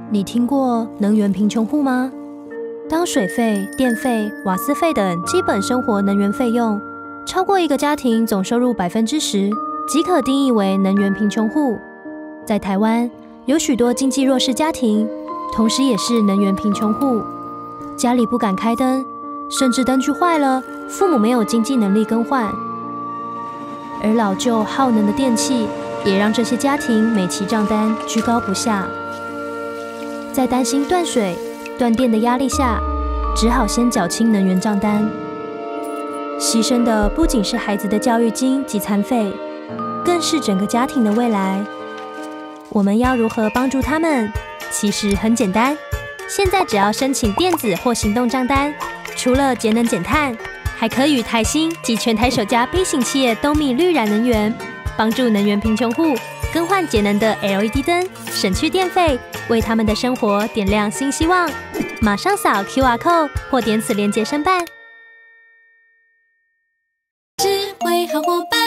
你听过能源贫穷户吗？当水费、电费、瓦斯费等基本生活能源费用超过一个家庭总收入10%，即可定义为能源贫穷户。在台湾，有许多经济弱势家庭，同时也是能源贫穷户。家里不敢开灯，甚至灯具坏了，父母没有经济能力更换。而老旧耗能的电器，也让这些家庭每期账单居高不下。在担心断水、断电的压力下，只好先缴清能源账单。牺牲的不仅是孩子的教育金及餐费，更是整个家庭的未来。我们要如何帮助他们？其实很简单，现在只要申请电子或行动账单，除了节能减碳，还可与台新及全台首家 B 型企业东密绿燃能源，帮助能源贫穷户更换节能的 LED 灯，省去电费，为他们的生活点亮新希望。马上扫 QR code 或点此链接申办。 智慧好伙伴。